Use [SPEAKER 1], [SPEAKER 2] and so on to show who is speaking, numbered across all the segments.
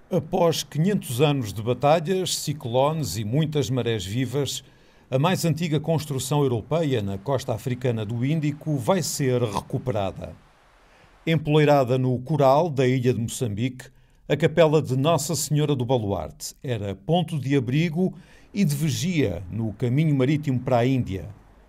[SPEAKER 1] Após 500 anos de batalhas, ciclones e muitas marés vivas, a mais antiga construção europeia na costa africana do Índico vai ser recuperada. Empoleirada no coral da ilha de Moçambique, a capela de Nossa Senhora do Baluarte era ponto de abrigo e de vigia no caminho marítimo para a Índia.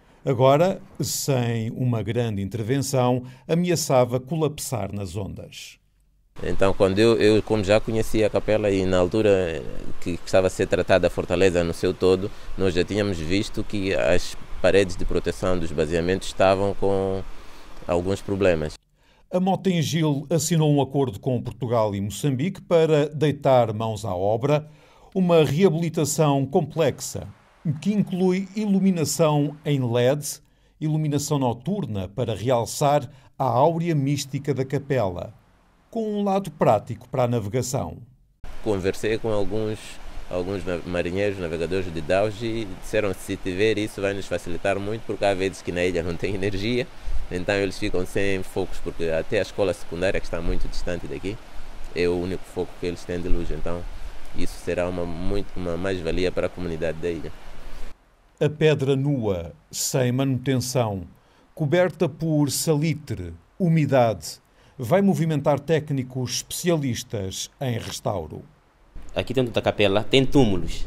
[SPEAKER 1] Agora, sem uma grande intervenção, ameaçava colapsar nas ondas.
[SPEAKER 2] Então, quando eu como já conhecia a capela e na altura que estava a ser tratada a fortaleza no seu todo, nós já tínhamos visto que as paredes de proteção dos baseamentos estavam com alguns problemas.
[SPEAKER 1] A Mota-Engil assinou um acordo com Portugal e Moçambique para deitar mãos à obra, uma reabilitação complexa que inclui iluminação em LED, iluminação noturna para realçar a áurea mística da capela, com um lado prático para a navegação.
[SPEAKER 2] Conversei com alguns marinheiros, navegadores de Daus e disseram que se tiver isso vai nos facilitar muito, porque há vezes que na ilha não tem energia, então eles ficam sem focos, porque até a escola secundária, que está muito distante daqui, é o único foco que eles têm de luz, então isso será uma mais-valia para a comunidade da ilha.
[SPEAKER 1] A pedra nua, sem manutenção, coberta por salitre, umidade, vai movimentar técnicos especialistas em restauro.
[SPEAKER 3] Aqui dentro da capela tem túmulos,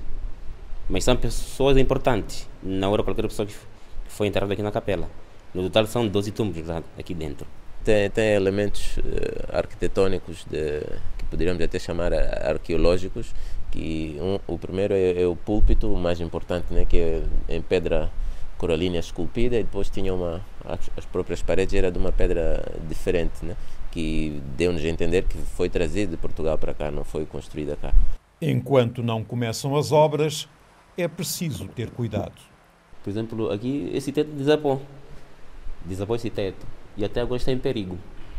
[SPEAKER 3] mas são pessoas importantes. Não era qualquer pessoa que foi enterrada aqui na capela. No total são 12 túmulos aqui dentro.
[SPEAKER 2] Tem elementos arquitetônicos que poderíamos até chamar arqueológicos, que o primeiro é o púlpito, o mais importante, né, que é em pedra coralina esculpida, e depois tinha as próprias paredes era de uma pedra diferente, né, que deu-nos a entender que foi trazido de Portugal para cá, não foi construída cá.
[SPEAKER 1] Enquanto não começam as obras, é preciso ter cuidado.
[SPEAKER 3] Por exemplo, aqui esse teto desabou esse teto e até agora está em perigo.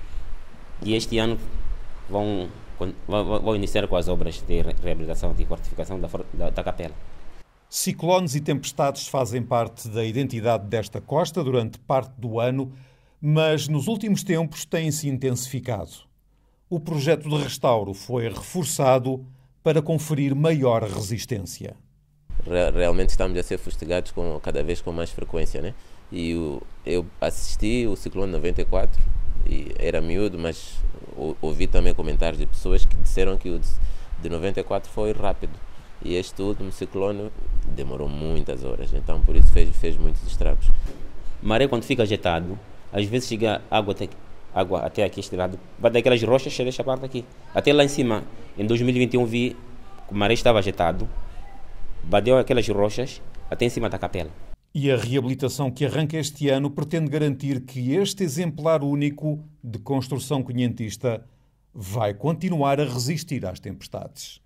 [SPEAKER 3] E este ano vão iniciar com as obras de reabilitação e fortificação da capela.
[SPEAKER 1] Ciclones e tempestades fazem parte da identidade desta costa durante parte do ano, mas nos últimos tempos têm-se intensificado. O projeto de restauro foi reforçado para conferir maior resistência.
[SPEAKER 2] Realmente estamos a ser fustigados cada vez com mais frequência, né? E eu assisti o ciclone 94 e era miúdo, mas ouvi também comentários de pessoas que disseram que o de 94 foi rápido. E este último ciclone demorou muitas horas, então por isso fez muitos estragos.
[SPEAKER 3] Maré, quando fica agitado, às vezes chega água até aqui este lado, vai daquelas rochas chega esta parte aqui. Até lá em cima, em 2021 vi que o maré estava agitado, bateu aquelas rochas até em cima da capela.
[SPEAKER 1] E a reabilitação que arranca este ano pretende garantir que este exemplar único de construção quinhentista vai continuar a resistir às tempestades.